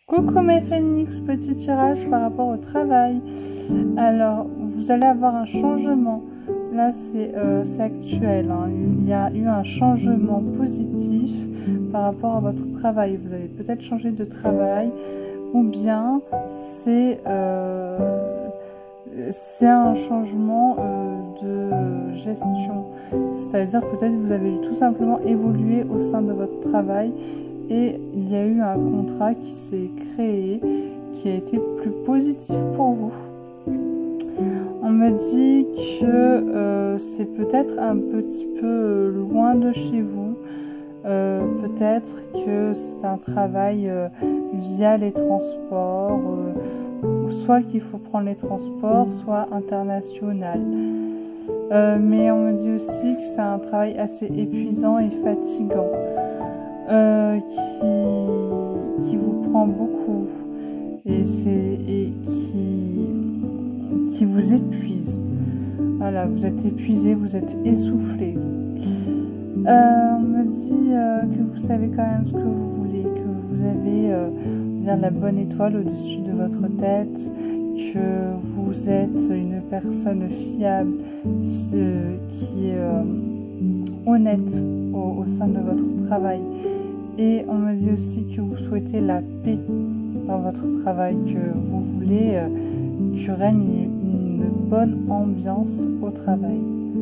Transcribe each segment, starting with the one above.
Coucou mes phénix, petit tirage par rapport au travail. Alors, vous allez avoir un changement. Là, c'est actuel. Hein. Il y a eu un changement positif par rapport à votre travail. Vous allez peut-être changer de travail ou bien c'est un changement de gestion. C'est-à-dire peut-être que vous avez tout simplement évolué au sein de votre travail et il y a eu un contrat qui s'est créé qui a été plus positif pour vous. On me dit que c'est peut-être un petit peu loin de chez vous. Peut-être que c'est un travail via les transports, soit qu'il faut prendre les transports, soit international. Mais on me dit aussi que c'est un travail assez épuisant et fatigant, qui vous prend beaucoup et qui vous épuise. Voilà, vous êtes épuisé, vous êtes essoufflé. On me dit que vous savez quand même ce que vous voulez, que vous avez la bonne étoile au-dessus de votre tête, que vous êtes une personne fiable, qui est honnête au sein de votre travail. Et on me dit aussi que vous souhaitez la paix dans votre travail, que vous voulez qu'il règne une bonne ambiance au travail.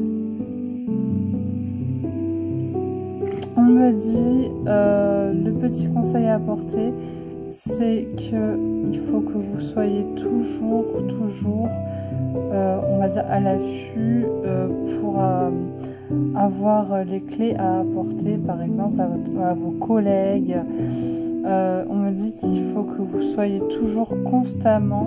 On me dit, le petit conseil à apporter, c'est qu'il faut que vous soyez toujours, on va dire à l'affût pour avoir les clés à apporter, par exemple à vos collègues. On me dit qu'il faut que vous soyez toujours constamment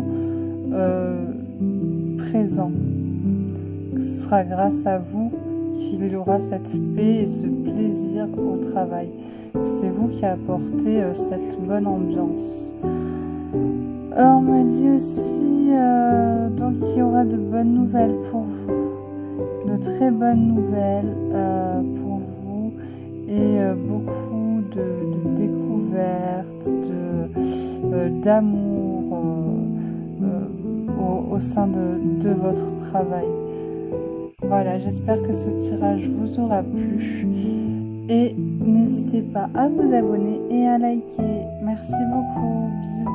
présent. Que ce sera grâce à vous qu'il y aura cette paix et ce plaisir au travail. C'est vous qui apportez cette bonne ambiance. On me dit aussi donc qu'il y aura de bonnes nouvelles pour vous, de très bonnes nouvelles pour vous et beaucoup de découvertes, d'amour au sein de votre travail. Voilà, j'espère que ce tirage vous aura plu et n'hésitez pas à vous abonner et à liker. Merci beaucoup, bisous.